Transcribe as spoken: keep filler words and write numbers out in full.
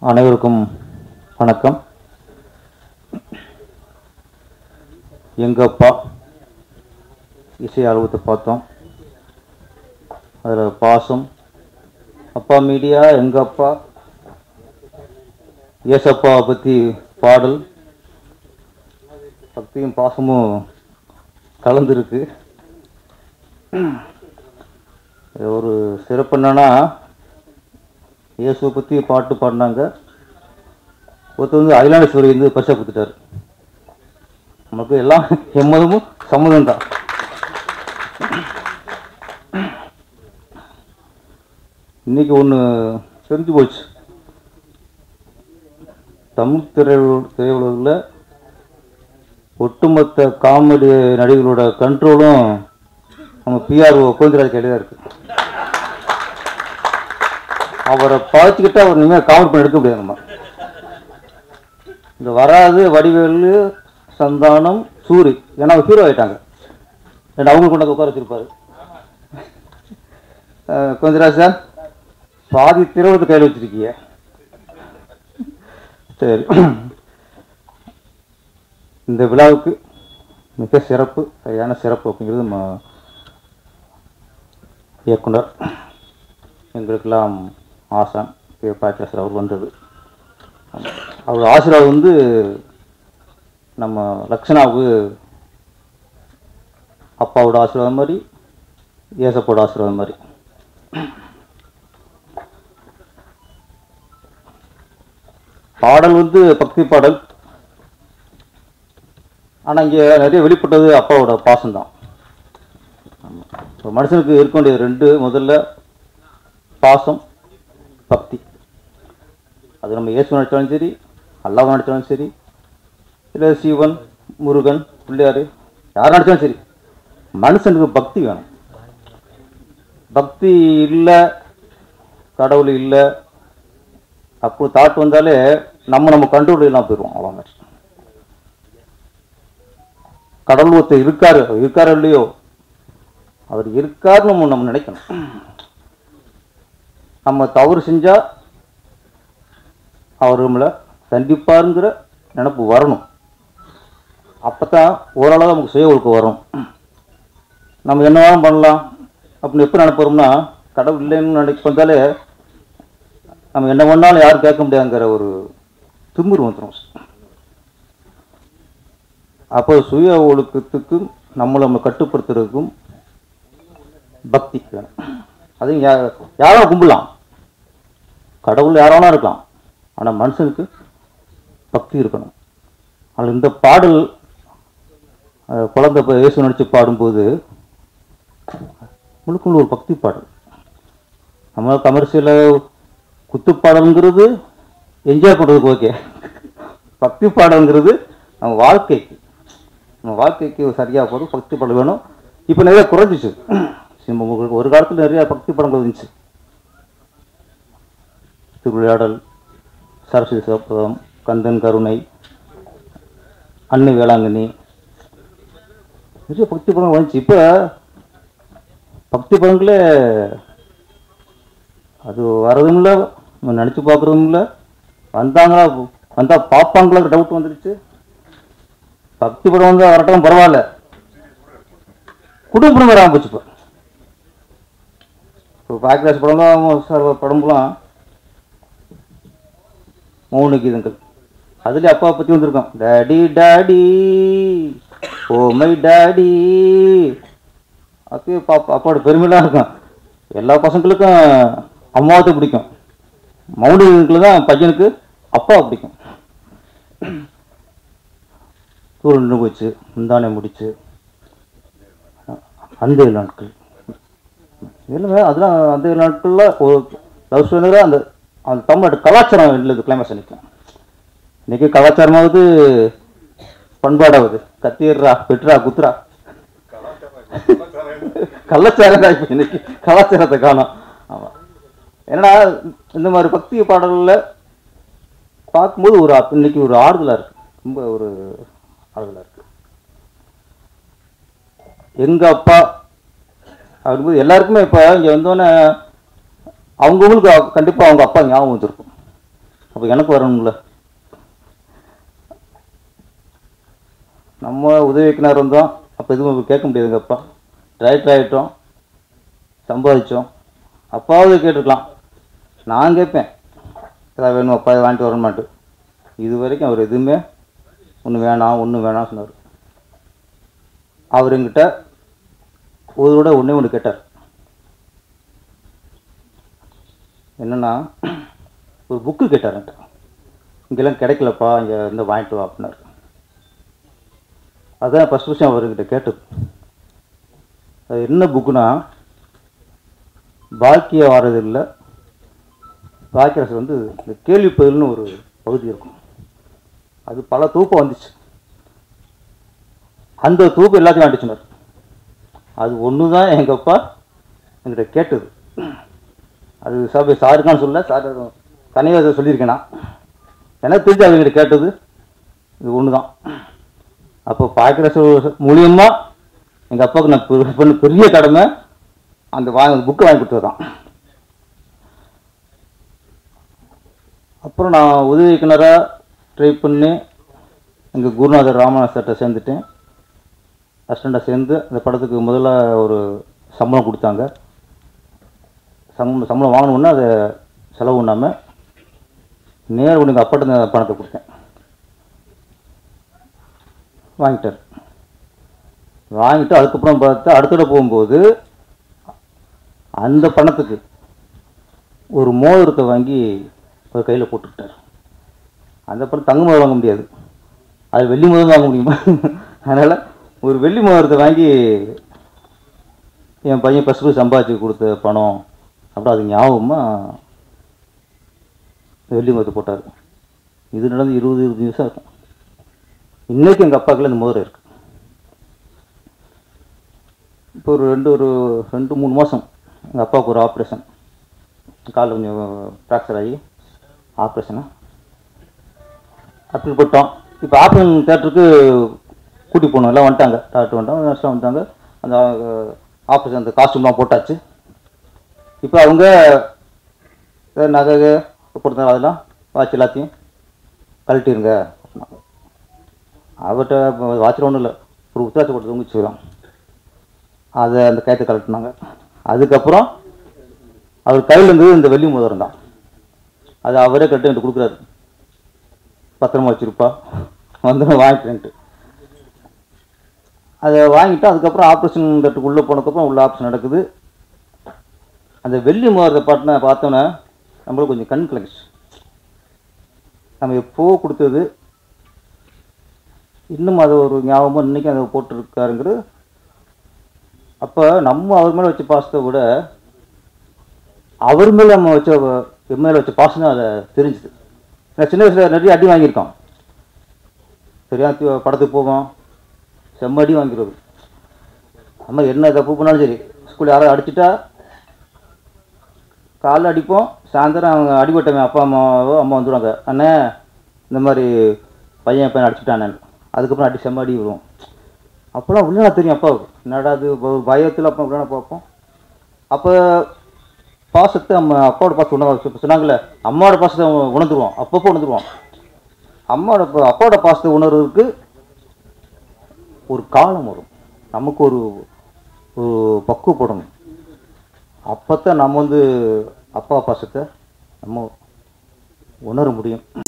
அனைவருக்கும் வணக்கம். எங்கள் அப்பா இசை ஆல்பத்தை பார்த்தோம். அதில் பாசம், அப்பா மீடியா, எங்கள் அப்பா, ஏசப்பாவை பற்றி பாடல், பக்தியும் பாசமும் கலந்துருக்கு. ஒரு சிறப்பு என்னன்னா, இயேசுவை பற்றி பாட்டு பாடினாங்க. ஒருத்தர் வந்து அகிலாண்டேஸ்வரி வந்து பரிசா கொடுத்துட்டார். நமக்கு எல்லாம் எம்மதமும் சம்மதம் தான். இன்னைக்கு ஒன்று தெரிஞ்சு போச்சு. தமிழ் திரையுல திரையுலகில் ஒட்டுமொத்த காமெடி நடிகர்களோட கண்ட்ரோலும் நம்ம பிஆர்ஓ கோவிந்தராஜ் கையில் தான் இருக்கு. அவரை பார்த்துக்கிட்டு அவர் இனிமேல் காமெடி பண்ணி எடுக்க முடியாது. நம்ம இந்த வராது வடிவேலு, சந்தானம், சூரி, ஏன்னா அவர் ஹீரோ ஆகிட்டாங்க. ரெண்டு அவங்க கொண்டாந்து உட்கார வச்சிருப்பாரு. கோவிந்தராஜ் சார், பாதி திரைவத்தை கையில் வச்சிருக்கீங்க. சரி, இந்த விழாவுக்கு மிக சிறப்பு, சரியான சிறப்பு அப்படிங்கிறது நம்ம இயக்குனர் எங்களுக்கெல்லாம் ஆசான் பாக்கியராசர் அவர் வந்தது. அவர் ஆசீர்வாதம் வந்து நம்ம லக்ஷனாவுக்கு அப்பாவோட ஆசீர்வாதம் மாதிரி, ஏசப்போட ஆசீர்வாதம் மாதிரி. பாடல் வந்து பக்தி பாடல். ஆனால் இங்கே நிறைய வெளிப்பட்டது அப்பாவோட பாசம்தான். ஒரு மனுஷனுக்கு இருக்க வேண்டியது ரெண்டு, முதல்ல பாசம், பக்தி. அது நம்ம இயேசு நடித்தாலும் சரி, அல்லாஹ் நடித்தாலும் சரி, இல்லை சிவன், முருகன், பிள்ளையார், யார் நடித்தாலும் சரி, மனுஷனுக்கு பக்தி வேணும். பக்தி இல்லை, கடவுள் இல்லை, அப்போ தாட் வந்தாலே நம்ம நம்ம கண்ட்ரோல் எல்லாம் போயிடுவோம். அவ்வளோ மாதிரி கடவுள் ஒருத்தர் இருக்காரு, இருக்காரு இல்லையோ, அவர் இருக்காருன்னு நம்ம நம்ம நினைக்கணும். நம்ம தவறு செஞ்சா அவர் நம்மளை தண்டிப்பாருங்கிற நினைப்பு வரணும். அப்போதான் ஓரளவு நமக்கு சுய ஒழுக்கம் வரும். நம்ம என்னவாலும் பண்ணலாம் அப்படின்னு எப்போ நினைப்போம்னா, கடவுள் இல்லைன்னு நினைக்க வந்தாலே நம்ம என்ன பண்ணாலும் யாரும் கேட்க முடியாதுங்கிற ஒரு திமிரு வந்துடும். அப்போ சுய ஒழுக்கத்துக்கும் நம்மளை நம்ம கட்டுப்படுத்துறதுக்கும் பக்தி வேணும். அது யாரும் கும்பிடலாம், கடவுள் யாரானா இருக்கலாம், ஆனால் மனுஷனுக்கு பக்தி இருக்கணும். ஆனால் இந்த பாடல் குழந்தை இயேசு நடித்து பாடும்போது முழுக்க ஒரு பக்தி பாடல். நம்ம கமர்ஷியலில் குத்துப்பாடல்ங்கிறது என்ஜாய் பண்ணுறதுக்கு ஓகே, பக்தி பாடல்ங்கிறது நம்ம வாழ்க்கைக்கு நம்ம வாழ்க்கைக்கு சரியாக போகிறது. பக்தி பாடல் வேணும். இப்போ நிறைய குறைஞ்சிச்சு. ஒரு காலத்தில் நிறைய பக்தி படங்கள் இருந்துச்சு. திருவிளையாடல், சரஸ்வதி சிவப்பதம், கந்தன் கருணை, அன்னை வேளாங்கண்ணி, நிறைய பக்தி படங்கள் வந்துச்சு. இப்போ பக்தி படங்களே அது வரதும் இல்லை, நினச்சி பார்க்குறதும் இல்லை. வந்தாங்களா, வந்தால் பார்ப்பாங்களா டவுட் வந்துடுச்சு. பக்தி படம் வந்து வரட்டும் பரவாயில்ல, குடும்பம் வராமல் போச்சு. இப்போ இப்போ பாக்கியராஜ் படம்லாம் சார் படம்லாம் மௌன கீதங்கள், அதுலேயே அப்பாவை பற்றி வந்திருக்கோம். Daddy daddy oh my daddy, அப்பயே பாப்பா அப்பாவோட பெருமைலாம் இருக்கும். எல்லா பசங்களுக்கும் அம்மாவத்தை பிடிக்கும், மௌன கீதங்களுக்கு தான் பையனுக்கு அப்பாவை பிடிக்கும். தூரம் நின்று போச்சு, முந்தானே முடிச்சு, அந்த நாட்கள் இல்லைங்க, அதெல்லாம் அந்த நாட்களில் ஒரு லவ் ஸ்டோரியில் அந்த அந்த தமிழோட கலாச்சாரம் இல்லை. கிளைமேக்ஸ் நிற்கும். இன்றைக்கி கலாச்சாரமாவது பண்பாடாவது கத்திடுறா, பெட்ரா, குத்துரா, கலாச்சாரம் தான். இப்போ இன்னைக்கு கலாச்சாரத்தை காணும். ஆமாம், ஏன்னா இந்த மாதிரி பக்தி பாடல்களில் பார்க்கும்போது ஒரு இன்னைக்கு ஒரு ஆறுதலாக இருக்குது, ரொம்ப ஒரு ஆறுதலாக இருக்குது. எங்கள் அப்பா அப்படிங்கும்போது எல்லாருக்குமே இப்போ இங்கே வந்தோன்னே அவங்கவுங்களுக்கு கண்டிப்பாக அவங்க அப்பா ஞாபகம் வந்துருக்கும். அப்போ எனக்கு வரணும்ல. நம்ம உதவிக்கினார் இருந்தோம், அப்போ எதுவும் கேட்க முடியாதுங்க. அப்பா டைரக்டர் ஆகிட்டோம், சம்பாதிச்சோம், அப்பாவது கேட்டுருக்கலாம். நான் கேட்பேன் ஏதாவது வேணும் அப்பா, இதை வாங்கிட்டு வரமாட்டு. இது வரைக்கும் அவர் எதுவுமே ஒன்று வேணாம் ஒன்று வேணாம் சொன்னார். அவர் என்கிட்ட ஒரு விட ஒன்றே ஒன்று கேட்டார். என்னென்னா, ஒரு புக்கு கேட்டார்ன்ட்டு. இங்கெல்லாம் கிடைக்கலப்பா, இங்கே இருந்து வாங்கிட்டு வா அப்படின்னாரு. அதுதான் ஃபஸ்ட் விஷயம் அவர்கிட்ட கேட்டது. அது என்ன புக்குனா, பாக்கிய வாரது இல்லை, பாக்கியரசு வந்து இந்த கேள்வி பதில்னு ஒரு பகுதி இருக்கும். அது பல தூக்கம் வந்துச்சு. அந்த தூக்கம் எல்லாத்தையும் வாங்கிட்டு சொன்னார். அது ஒன்று தான் எங்கள் அப்பா என்கிட்ட கேட்டது. அது சார் சாருக்கான்னு சொல்ல, சார் தனியாக அதை சொல்லியிருக்கேன். நான் எனக்கு தெரிஞ்சு அவங்ககிட்ட கேட்டது இது ஒன்று தான். அப்போ பாக்கியரசு மூலியமாக எங்கள் அப்பாவுக்கு நான் பண்ண பெரிய கடமை அந்த வாங்க புக்கை வாங்கி கொடுத்தது தான். அப்புறம் நான் உதவி இயக்குனராக ட்ரை பண்ணி எங்கள் குருநாதர் ராமநாத சார்கிட்ட சேர்ந்துட்டேன். அசிஸ்டண்ட்டாக சேர்ந்து அந்த படத்துக்கு முதல்ல ஒரு சம்பளம் கொடுத்தாங்க. சம்பளம் சம்பளம் வாங்கணுன்னா அதை செலவு பண்ணாமல் நேர் ஒன்று எங்கள் அப்பாட்ட அந்த பணத்தை கொடுத்தேன். வாங்கிட்டார். வாங்கிட்டு அதுக்கப்புறம் பார்த்தா அடுத்தட போகும்போது அந்த பணத்துக்கு ஒரு மோதிரத்தை வாங்கி ஒரு கையில் போட்டுக்கிட்டார். அந்த பணம் தங்க மோதிரம் வாங்க முடியாது, அது வெள்ளி மோதிரம் வாங்க முடியுமா? அதனால் ஒரு வெள்ளி மோதிரத்தை வாங்கி என் பையன் ஃபஸ்ட்டு சம்பாதிச்சு கொடுத்த பணம் அப்புறம் அது ஞாபகமாக வெள்ளி மோதிரத்தை போட்டார். இது நடந்து இருபது இருபது நிமிஷம் இருக்கும். இன்றைக்கி எங்கள் அப்பாக்குள்ள இந்த மோதிரம் இருக்குது. இப்போ ஒரு ரெண்டு ஒரு ரெண்டு மூணு மாதம் எங்கள் அப்பாவுக்கு ஒரு ஆப்ரேஷன், காலில் கொஞ்சம் ஃப்ராக்சர் ஆகி ஆப்ரேஷனாக அப்படி போட்டோம். இப்போ ஆப்ரேஷன் தேட்டருக்கு கூட்டி போகணும், எல்லாம் வந்துட்டாங்க, டாக்டர் வந்துட்டாங்க, நர்ஸ்லாம் வந்துட்டாங்க. அந்த ஆப்ரேஷன் அந்த காஸ்ட்யூம்லாம் போட்டாச்சு. இப்போ அவங்க நகை கொடுத்தாங்க, அதெல்லாம் வாட்ச் எல்லாத்தையும் கழட்டிடுங்க. அவர்கிட்ட வாட்சில் ஒன்றும் இல்லை, ஒரு உத்தராட்சி போட்டு தூங்கி வச்சுக்கிறோம். அதை அந்த கயத்தை கழட்டினாங்க. அதுக்கப்புறம் அவர் கையில் இருந்தது இந்த வெள்ளி மோதிரம் தான். அது அவரே கழட்டி எனக்கு கொடுக்குறாரு, பத்திரமா வச்சுருப்பா வந்து வாங்கிட்டேன்ட்டு. அதை வாங்கிட்டு அதுக்கப்புறம் ஆப்ரேஷன் தேட்டருக்கு உள்ளே போனதுக்கப்புறம் உள்ள ஆப்ரேஷன் நடக்குது. அந்த வெள்ளி மோதிரத்தை பாட்டின பார்த்தோன்னே நம்மளுக்கு கொஞ்சம் கண் கலங்கிச்சு. நம்ம எப்போ கொடுத்தது இன்னும் அது ஒரு ஞாபகமாக இன்றைக்கும் அதை போட்டுருக்காருங்கிறது. அப்போ நம்ம அவர் மேலே வச்ச பாசத்தை விட அவர் மேலே நம்ம வச்ச என் மேலே வச்ச பாசம் தான் அதை தெரிஞ்சுது. ஏன்னா சின்ன வயசில் நிறைய அடி வாங்கியிருக்கோம். சரியா படத்துக்கு போவோம், செம்ம அடி வாங்கிடுவது. நம்ம என்ன தப்பு பண்ணாலும் சரி, ஸ்கூலில் யாராவது அடிச்சுட்டா காலைல அடிப்போம், சாயந்தரம் அவங்க அடிபட்டவன் அப்பா அம்மாவோ அம்மா வந்துடுவாங்க, அண்ணே இந்த மாதிரி பையன் பையன் அடிச்சுட்டானே. அதுக்கப்புறம் அடி செம்ம அடி விடுவோம். அப்போலாம் உள்ளே தெரியும் அப்பாவுக்கு என்னடா அது பயத்தில் அப்போ உள்ளே பார்ப்போம். அப்போ பாசத்தை நம்ம அப்பாவோட பாசத்தை உணவு சொன்னாங்களே, அம்மாவோட பாசத்தை உணர்ந்துருவோம், அப்பப்போ உணர்ந்துருவோம். அம்மாவோட அப்பாவோட பாசத்தை உணர்றதுக்கு ஒரு காலம் வரும், நமக்கு ஒரு ஒரு பக்குவப்படணும். அப்போ தான் நம்ம வந்து அப்பா பாசத்தை நம்ம உணர முடியும்.